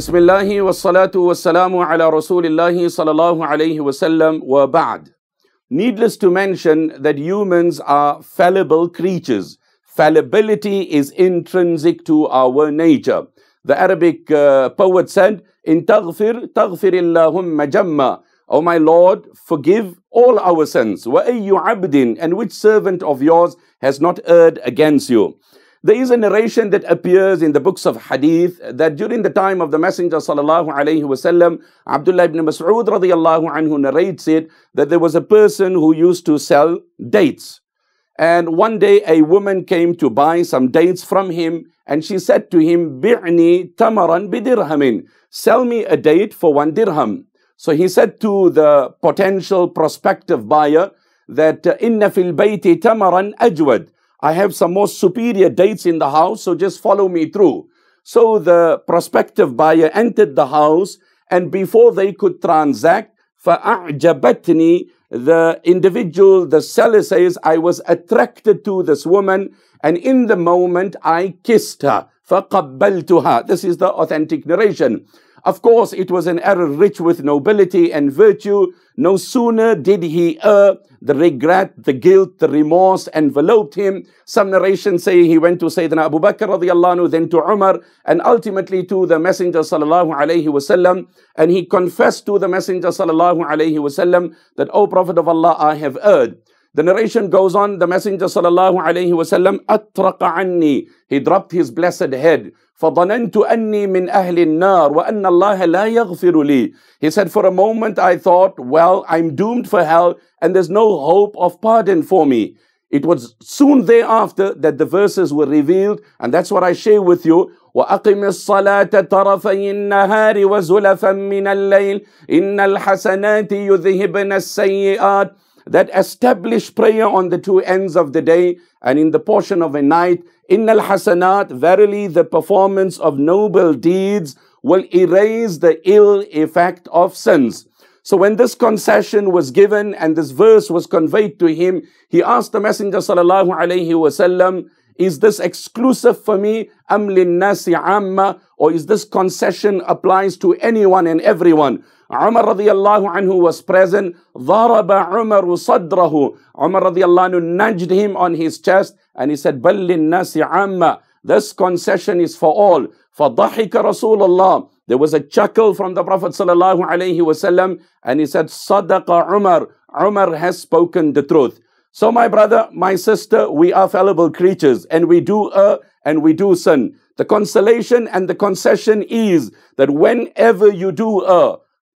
Bismillahi wassalatu wassalamu ala Rasulillahi sallallahu alayhi wasallam wa ba'd. Needless to mention that humans are fallible creatures. Fallibility is intrinsic to our nature. The Arabic poet said, "In taghfir, taghfirillahumma jamma." O my Lord, forgive all our sins. Wa ayyu abdin, and which servant of yours has not erred against you? There is a narration that appears in the books of hadith that during the time of the Messenger sallallahu alaihi wasallam, Abdullah ibn Mas'ud radiyallahu anhu narrates it, that there was a person who used to sell dates. And one day a woman came to buy some dates from him, and she said to him, "Bi'ni tamaran bidirhamin." Sell me a date for 1 dirham. So he said to the potential prospective buyer that, "Inna fil bayti tamaran ajwad." I have some more superior dates in the house, so just follow me through. So the prospective buyer entered the house, and before they could transact, فَأَعْجَبَتْنِي, the individual, the seller says, I was attracted to this woman, and in the moment I kissed her. فَقَبَّلْتُهَا. This is the authentic narration. Of course, it was an error rich with nobility and virtue. No sooner did he err, the regret, the guilt, the remorse enveloped him. Some narrations say he went to Sayyidina Abu Bakr radiyallahu anhu, then to Umar, and ultimately to the Messenger sallallahu alayhi wasallam. And he confessed to the Messenger sallallahu alayhi wasallam that, "O Prophet of Allah, I have erred." The narration goes on, the Messenger sallallahu alayhi wasallam, أَطْرَقَ عَنِّي, he dropped his blessed head. فَظَنَنْتُ أَنِّي مِنْ أَهْلِ النَّارِ وَأَنَّ اللَّهَ لَا يَغْفِرُ لِي. He said, for a moment I thought, well, I'm doomed for hell and there's no hope of pardon for me. It was soon thereafter that the verses were revealed, and that's what I share with you. وَأَقِمِ الصَّلَاةَ طَرَفَيِ النَّهَارِ وَزُلَفًا مِنَ اللَّيْلِ إِنَّ الْحَسَنَاتِ يُذْهِبْنَ السَّيِّئَاتِ. That establish prayer on the two ends of the day and in the portion of a night. Innal hasanat, verily the performance of noble deeds will erase the ill effect of sins. So when this concession was given and this verse was conveyed to him, he asked the Messenger sallallahu alaihi wasallam, "Is this exclusive for me? Am linnasi amma?" Or is this concession applies to anyone and everyone? Umar radiyallahu anhu was present. ضَرَبَ عُمَرُ صَدْرَهُ. Umar radiyallahu anhu nudged him on his chest and he said, بَلْ لِلنَّاسِ عَامَّةً. This concession is for all. فَضَحِكَ رَسُولُ اللَّهِ. There was a chuckle from the Prophet sallallahu alaihi wasallam, and he said, صَدَقَ عُمَرُ. Umar has spoken the truth. So my brother, my sister, we are fallible creatures, and we do err and we do sin. The consolation and the concession is that whenever you do err,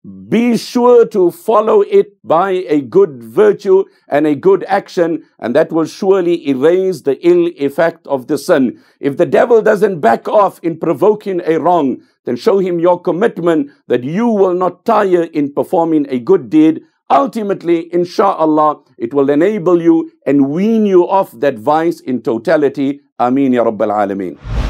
be sure to follow it by a good virtue and a good action, and that will surely erase the ill effect of the sin. If the devil doesn't back off in provoking a wrong, then show him your commitment that you will not tire in performing a good deed. Ultimately, insha'Allah, it will enable you and wean you off that vice in totality. Ameen ya Rabbal Alameen.